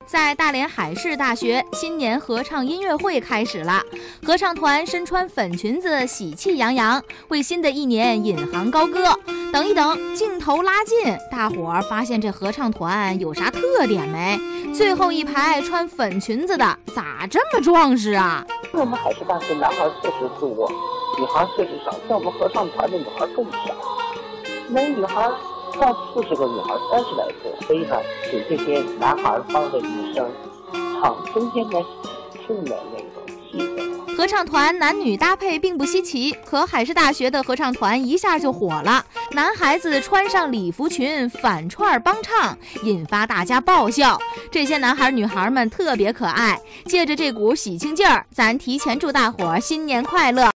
在大连海事大学，新年合唱音乐会开始了。合唱团身穿粉裙子，喜气洋洋，为新的一年引吭高歌。等一等，镜头拉近，大伙儿发现这合唱团有啥特点没？最后一排穿粉裙子的，咋这么壮实啊？ 我们海事大学男孩确实多，女孩确实少，像我们合唱团的女孩更少，那女孩到40个女孩，30来个，所以呢，请这些男孩帮着女生唱春天的喜庆的那种气氛。 合唱团男女搭配并不稀奇，可海事大学的合唱团一下就火了。男孩子穿上礼服裙反串帮唱，引发大家爆笑。这些男孩女孩们特别可爱，借着这股喜庆劲儿，咱提前祝大伙儿新年快乐。